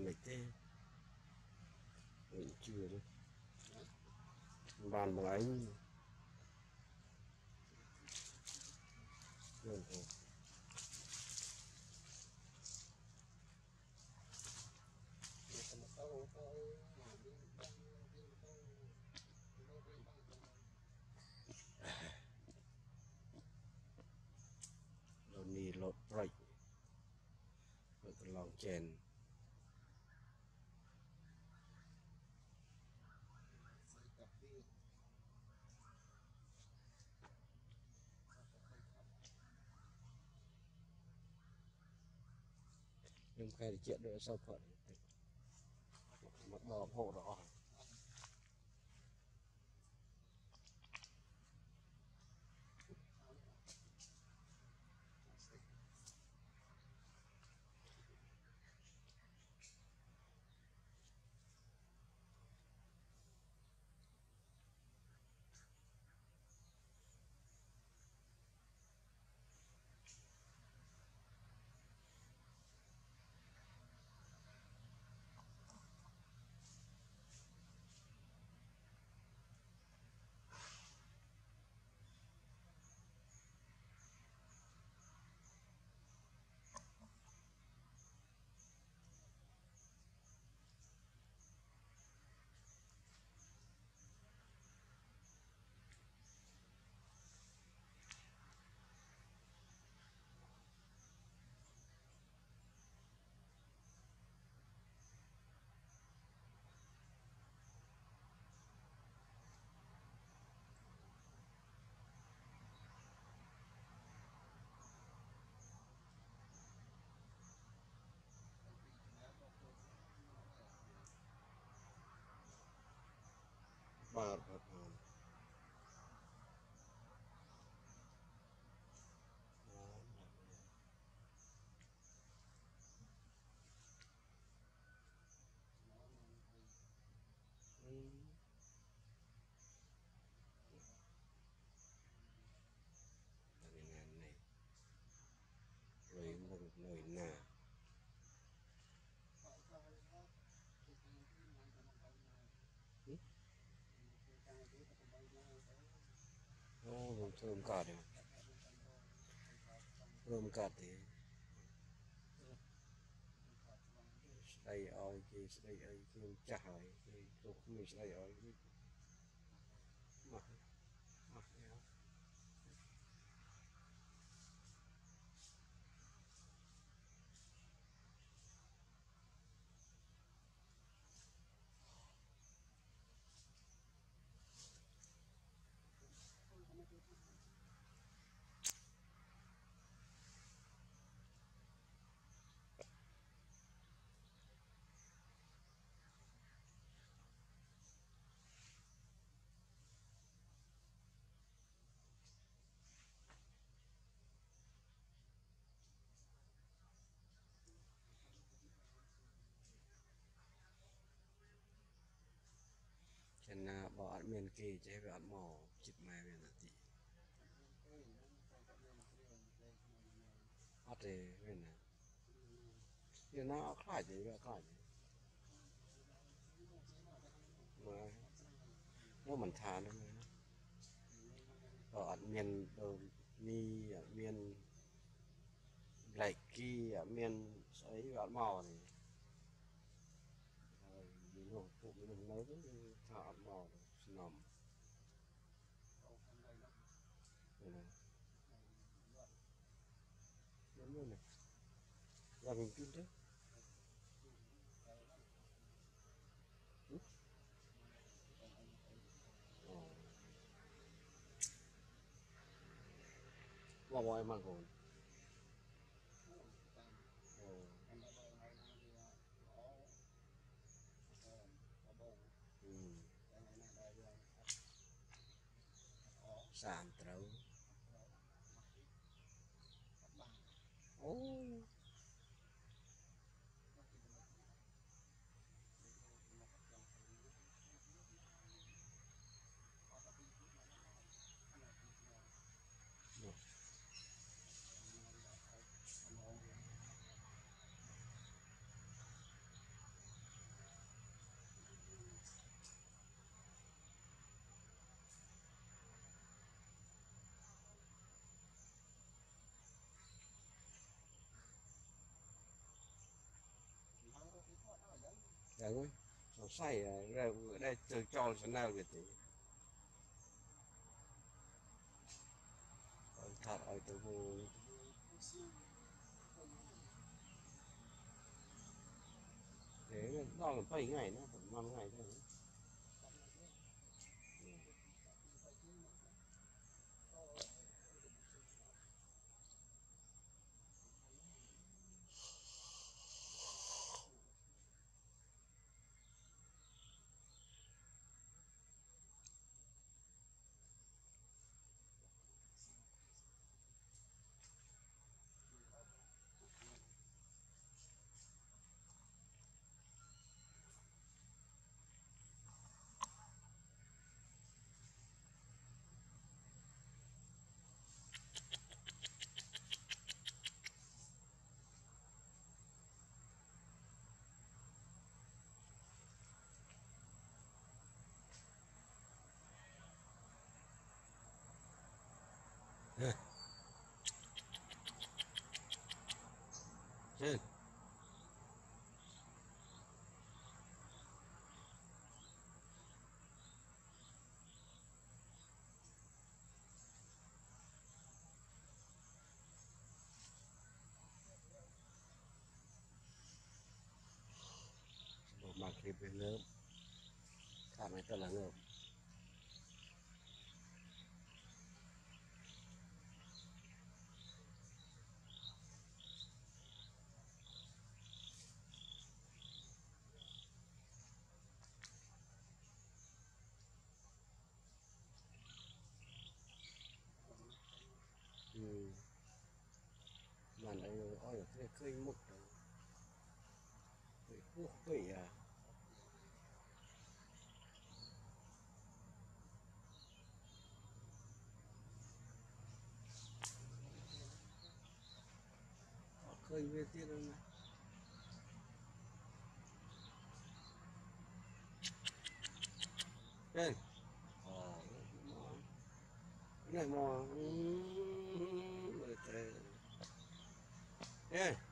mấy thế mình chưa đấy bàn bằng anh rồi rồi nì lột break rồi cái lòng chèn nhưng khai thì chuyện nữa sau thuận mặt bò hộ rõ bà này rồi một người nà thơm cả đấy thơm cả thì đây ơi kia đây ơi kia chả hỏi thì tôi không biết đây ơi mặc mặc Janna bỏ ăn miên kì chế về ăn mò chụp mai về là gì ở đây về nè nhưng nó khai gì vậy khai gì mà nó mình thà nó ở ăn miên đồ ni ở miên lệch kia ở miên ấy về ăn mò này rồi phụ mình nói thà ăn mò nằm này đúng rồi này là mình tin thế vào mọi mặt rồi sản trâu ô ấy nó say ra đây chơi cho nào vậy thì thật ở từ hồ thế đó là 7 ngày nữa tầm 5 ngày thôi trên bộ mặt thì bên lớn thả này tất là ngợp mà lại ôi cái khơi mực cái thuốc vậy à khơi về tiết không này trên cái này mò yeah